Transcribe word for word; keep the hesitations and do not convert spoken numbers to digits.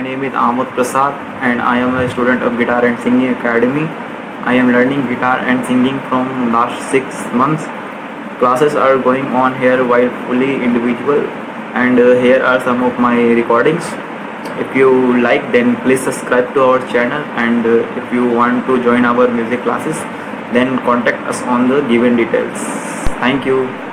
name is Amod Prasad and I am a student of Guitar and Singing Academy. I am learning guitar and singing from last six months. Classes are going on here while fully individual, and uh, here are some of my recordings. If you like, then please subscribe to our channel, and uh, if you want to join our music classes, then contact us on the given details. Thank you.